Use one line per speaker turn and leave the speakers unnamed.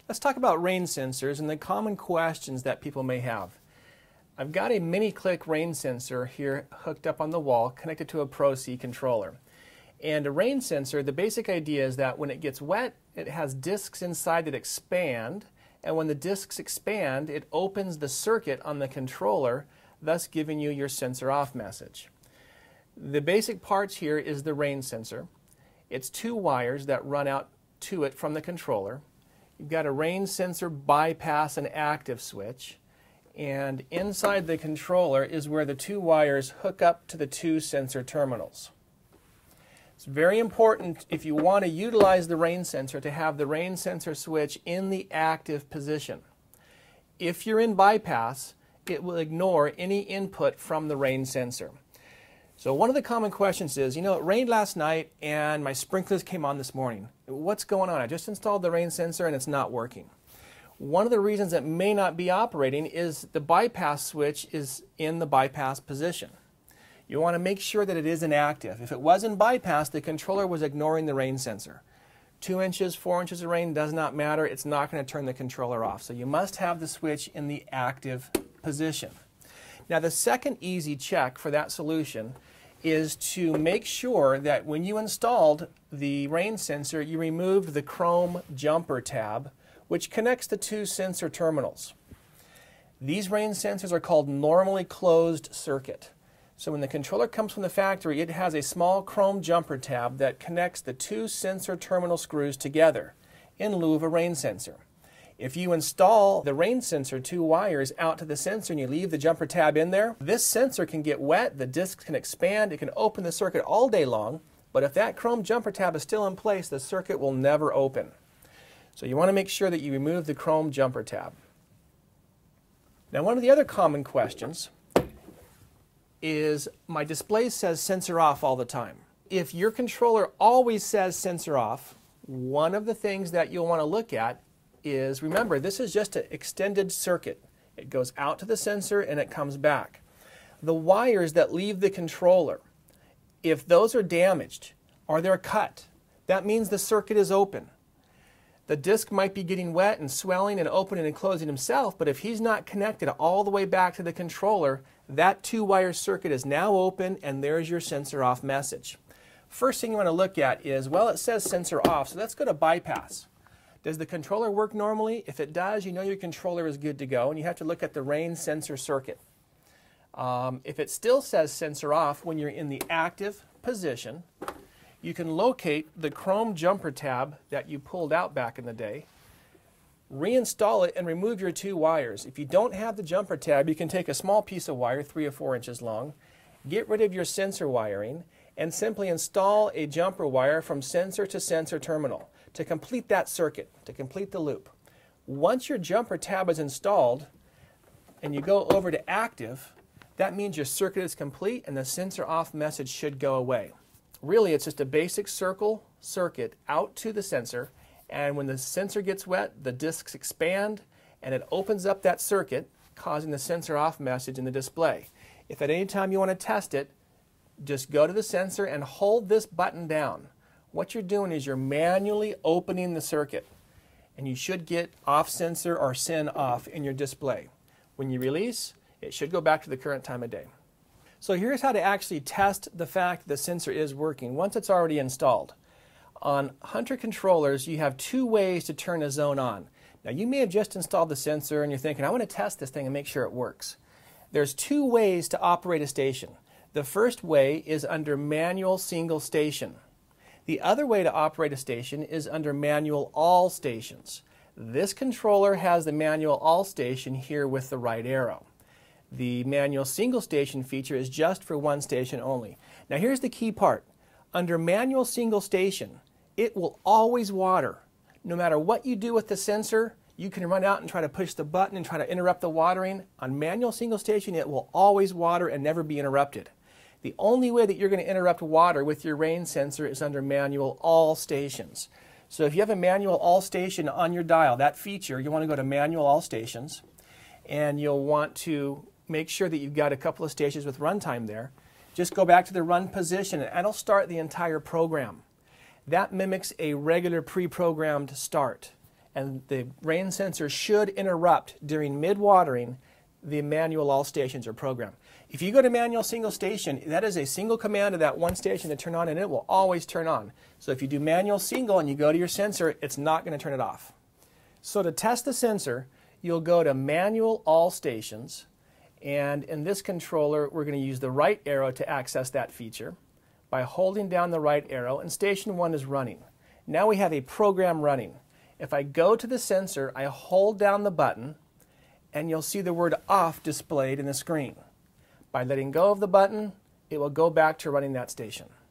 Let's talk about rain sensors and the common questions that people may have. I've got a mini-click rain sensor here hooked up on the wall connected to a Pro C controller. And a rain sensor, the basic idea is that when it gets wet, it has discs inside that expand, and when the discs expand, it opens the circuit on the controller, thus giving you your sensor off message. The basic parts here is the rain sensor. It's two wires that run out to it from the controller. You've got a rain sensor bypass and active switch, and inside the controller is where the two wires hook up to the two sensor terminals. It's very important if you want to utilize the rain sensor to have the rain sensor switch in the active position. If you're in bypass, it will ignore any input from the rain sensor. So one of the common questions is, it rained last night and my sprinklers came on this morning. What's going on? I just installed the rain sensor and it's not working. One of the reasons it may not be operating is the bypass switch is in the bypass position. You want to make sure that it is inactive. If it was in bypass, the controller was ignoring the rain sensor. 2 inches, 4 inches of rain does not matter. It's not going to turn the controller off. So you must have the switch in the active position. Now the second easy check for that solution is to make sure that when you installed the rain sensor, you removed the chrome jumper tab, which connects the two sensor terminals. These rain sensors are called normally closed circuit. So when the controller comes from the factory, it has a small chrome jumper tab that connects the two sensor terminal screws together in lieu of a rain sensor. If you install the rain sensor two wires out to the sensor and you leave the jumper tab in there, this sensor can get wet, the discs can expand, it can open the circuit all day long, but if that chrome jumper tab is still in place, the circuit will never open. So you want to make sure that you remove the chrome jumper tab. Now one of the other common questions is, my display says sensor off all the time. If your controller always says sensor off, one of the things that you'll want to look at is, remember, this is just an extended circuit. It goes out to the sensor and it comes back. The wires that leave the controller, if those are damaged or they're cut, that means the circuit is open. The disc might be getting wet and swelling and opening and closing himself, but if he's not connected all the way back to the controller, that two-wire circuit is now open and there's your sensor off message. First thing you want to look at is, well, it says sensor off, so let's go to bypass. Does the controller work normally? If it does, you know your controller is good to go, and you have to look at the rain sensor circuit. If it still says sensor off when you're in the active position, you can locate the chrome jumper tab that you pulled out back in the day, reinstall it, and remove your two wires. If you don't have the jumper tab, you can take a small piece of wire, 3 or 4 inches long, get rid of your sensor wiring, and simply install a jumper wire from sensor to sensor terminal to complete that circuit, to complete the loop. Once your jumper tab is installed and you go over to active, that means your circuit is complete and the sensor off message should go away. Really, it's just a basic circle circuit out to the sensor, and when the sensor gets wet, the discs expand and it opens up that circuit, causing the sensor off message in the display. If at any time you want to test it, just go to the sensor and hold this button down. What you're doing is you're manually opening the circuit, and you should get off sensor or SYN off in your display. When you release, it should go back to the current time of day. So here's how to actually test the fact that the sensor is working once it's already installed. On Hunter controllers, you have two ways to turn a zone on. Now you may have just installed the sensor and you're thinking, I want to test this thing and make sure it works. There's two ways to operate a station. The first way is under manual single station. The other way to operate a station is under manual all stations. This controller has the manual all station here with the right arrow. The manual single station feature is just for one station only. Now here's the key part. Under manual single station, it will always water. No matter what you do with the sensor, you can run out and try to push the button and try to interrupt the watering. On manual single station, it will always water and never be interrupted. The only way that you're going to interrupt water with your rain sensor is under manual all stations. So if you have a manual all station on your dial, that feature, you want to go to manual all stations, and you'll want to make sure that you've got a couple of stations with runtime there. Just go back to the run position and it'll start the entire program. That mimics a regular pre-programmed start. and the rain sensor should interrupt during mid-watering the manual all stations are programmed. If you go to manual single station, that is a single command of that one station to turn on, and it will always turn on. So if you do manual single and you go to your sensor, it's not going to turn it off. So to test the sensor, you'll go to manual all stations, and in this controller we're going to use the right arrow to access that feature by holding down the right arrow, and station 1 is running. Now we have a program running. If I go to the sensor, I hold down the button, and you'll see the word off displayed in the screen. By letting go of the button, it will go back to running that station.